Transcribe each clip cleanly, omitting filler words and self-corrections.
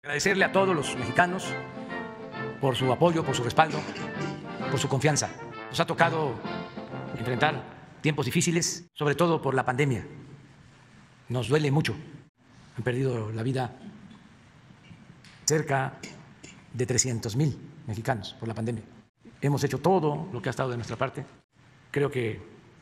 Agradecerle a todos los mexicanos por su apoyo, por su respaldo, por su confianza. Nos ha tocado enfrentar tiempos difíciles, sobre todo por la pandemia. Nos duele mucho. Han perdido la vida cerca de 300,000 mexicanos por la pandemia. Hemos hecho todo lo que ha estado de nuestra parte. Creo que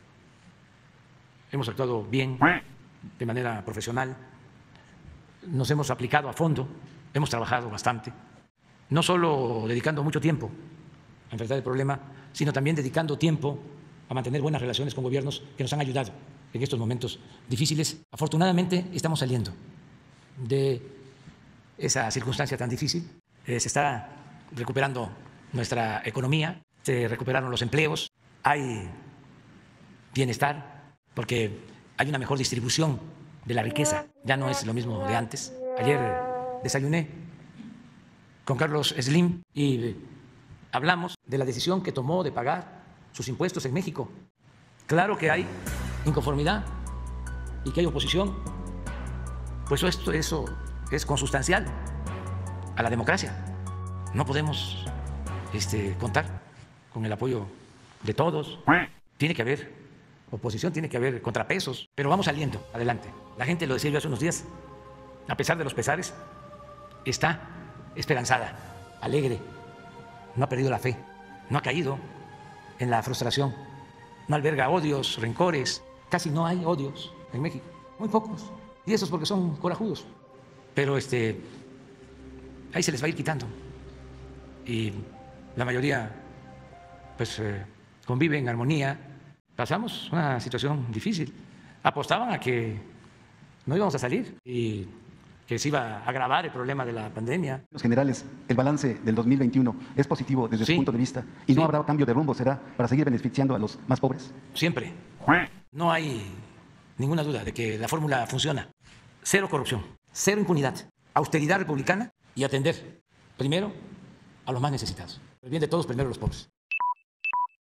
hemos actuado bien, de manera profesional. Nos hemos aplicado a fondo, hemos trabajado bastante, no solo dedicando mucho tiempo a enfrentar el problema, sino también dedicando tiempo a mantener buenas relaciones con gobiernos que nos han ayudado en estos momentos difíciles. Afortunadamente estamos saliendo de esa circunstancia tan difícil. Se está recuperando nuestra economía, se recuperaron los empleos, hay bienestar porque hay una mejor distribución de la riqueza. Ya no es lo mismo de antes. Ayer desayuné con Carlos Slim y hablamos de la decisión que tomó de pagar sus impuestos en México. Claro que hay inconformidad y que hay oposición, pues eso es consustancial a la democracia. No podemos contar con el apoyo de todos. Tiene que haber oposición, tiene que haber contrapesos, pero vamos saliendo adelante. La gente, lo decía yo hace unos días, a pesar de los pesares, está esperanzada, alegre, no ha perdido la fe, no ha caído en la frustración, no alberga odios, rencores. Casi no hay odios en México, muy pocos, y eso es porque son corajudos, pero ahí se les va a ir quitando y la mayoría pues convive en armonía. Pasamos una situación difícil, apostaban a que no íbamos a salir y que se iba a agravar el problema de la pandemia. Los generales, el balance del 2021 es positivo desde su punto de vista y no habrá cambio de rumbo, ¿será para seguir beneficiando a los más pobres? Siempre. No hay ninguna duda de que la fórmula funciona. Cero corrupción, cero impunidad, austeridad republicana y atender primero a los más necesitados. El bien de todos, primero los pobres.